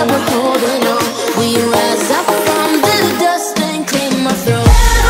that we're holding on. We rise up from the dust and clear my throat.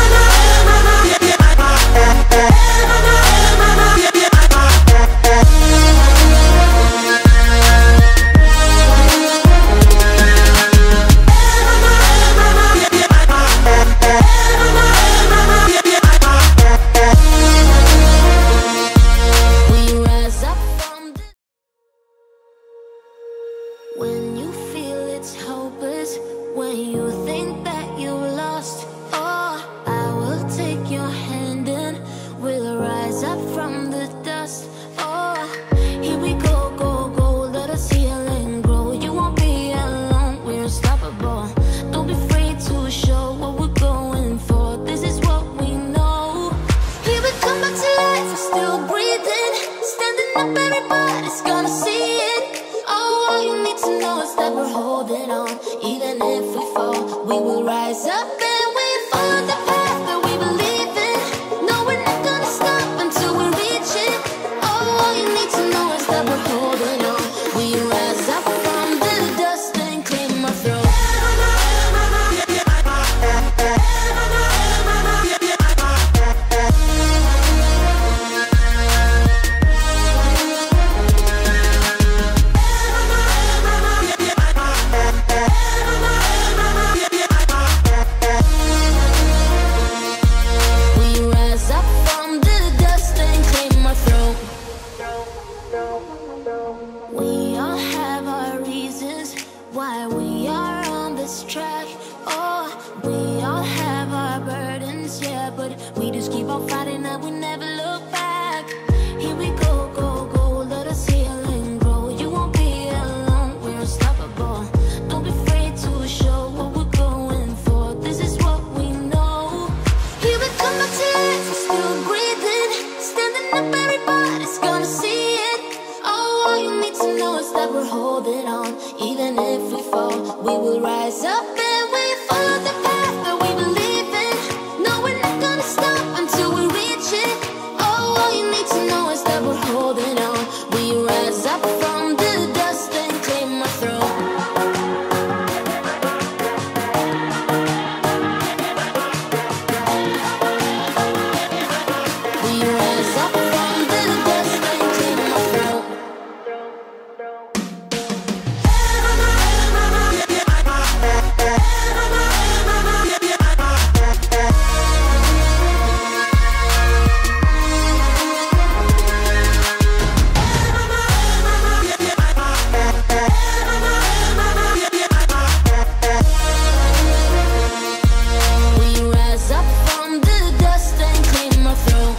When you feel it's hopeless, when you think that you're lost, oh, I will take your hand and we'll rise up from the dust. Oh, here we go, go, go, let us heal and grow. You won't be alone, we're unstoppable. Don't be afraid to show what we're going for. This is what we know. Here we come back to life, we're still breathing. Standing up, everybody's gonna see it. All you need to know is that we're holding on. Even if we fall, we will rise up and we follow the path that we believe in. No, we're not gonna stop until we reach it. All you need to know is that we're holding on. We rise up from the dust and clear my throat. We all have our reasons why we are on this track. Oh, we all have our burdens, yeah, but we just keep on fighting and we never look back. Here we go, go, go, let us heal and grow. You won't be alone, we're unstoppable. Don't be afraid to show what we're going for. This is what we know. Here we come back to life, we're still breathing. Standing up, everybody's gonna see it. All you need to know is that we're holding on. Even if we fall, we will rise up and we follow the path that we believe in. No, we're not gonna stop until we reach it. All you need to know is that we're holding on. We rise up from the dust and clear my throat. We rise up from the dust and clear my throat. We rise up from the dust and clear my throat.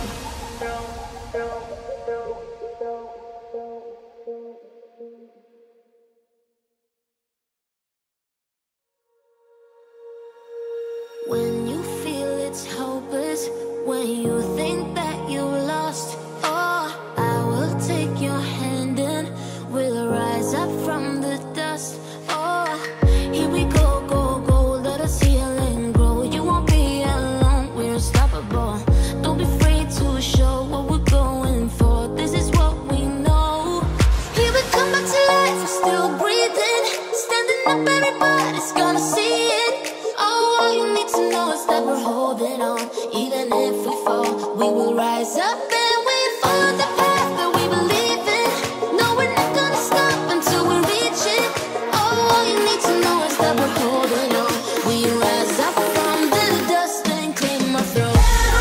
When you feel it's hopeless, when you think that you're lost, oh, I will take your hand and we'll rise up from the dust. Oh, here we go, go, go, let us heal and grow. You won't be alone, we're unstoppable. Don't be afraid to show what we're going for. This is what we know. Here we come back to life, we're still breathing. Standing up, everybody's gonna see it. All you need to know is that we're holding on. Even if we fall, we will rise up and we follow the path that we believe in. No, we're not gonna stop until we reach it. All you need to know is that we're holding on. We rise up from the dust and clear my throat.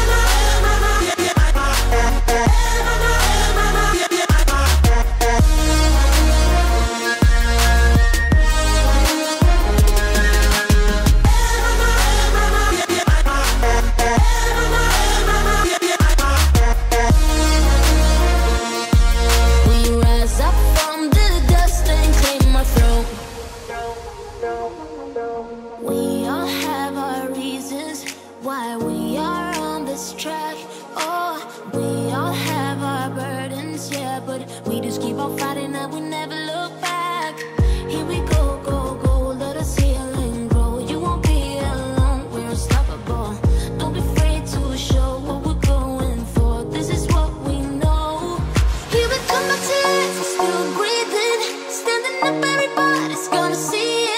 We all have our reasons why we are on this track. Oh, we all have our burdens, yeah, but we just keep on fighting and we never look back. Here we go, go, go, let us heal and grow. You won't be alone, we're unstoppable. Don't be afraid to show what we're going for. This is what we know. Here we come back to life, we're still breathing. Standing up, everybody's gonna see it.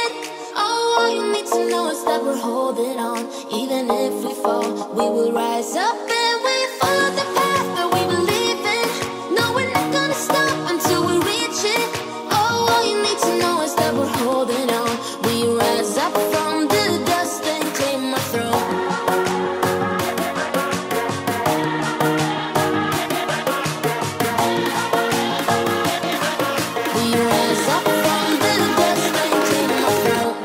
fall, we will rise up and we follow the path that we believe in. No, we're not gonna stop until we reach it. Oh, all you need to know is that we're holding on. We rise up from the dust and claim our throne. We rise up from the dust and claim our throne.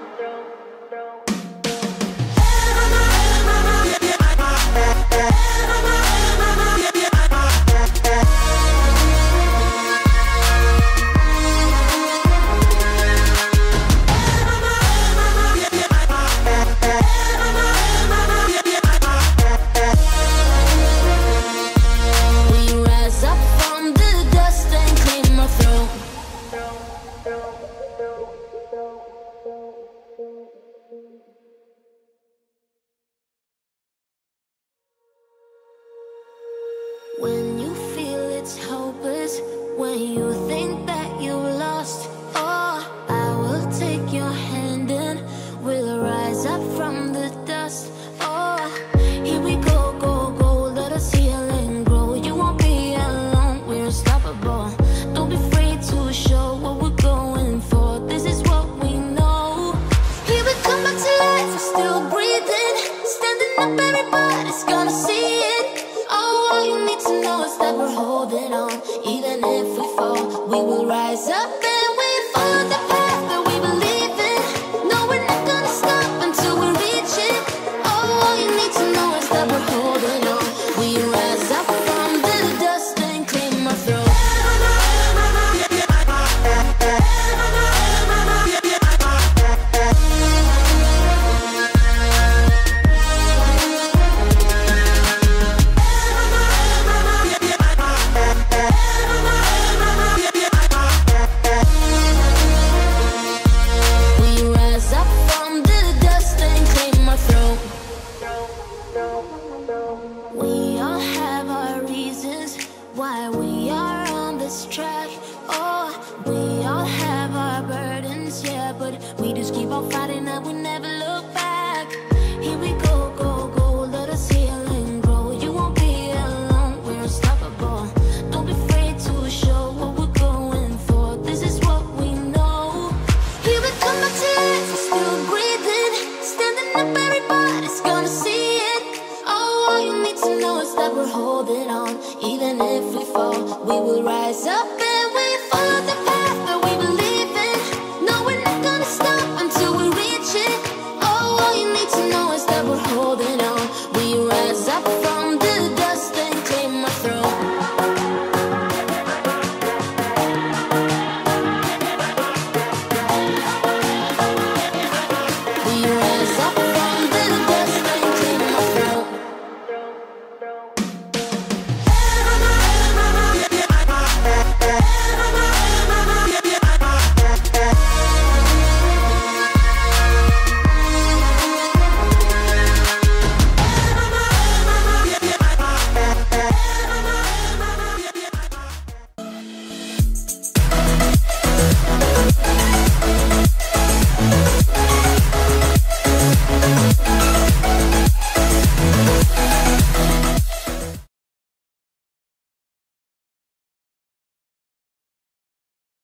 When you feel it's hopeless, when you think that you're lost, oh, I will take your hand and we'll rise up from the dust. Oh, here we go, go, go, let us heal and grow. You won't be alone, we're unstoppable. Don't be afraid to show what we're going for. This is what we know. Here we come back to life, we're still breathing. Standing up, everybody's gonna see it. Oh, all you need to know is that we're holding on. Even if we fall, we will rise up and we follow the path that we believe in. No, we're not gonna stop until we reach it. Oh, all you need to know is that we're holding on. We rise up from the dust and claim our throne. We all have our reasons why we are on this track. Oh, we all have our burdens, yeah, but we just keep on fighting and we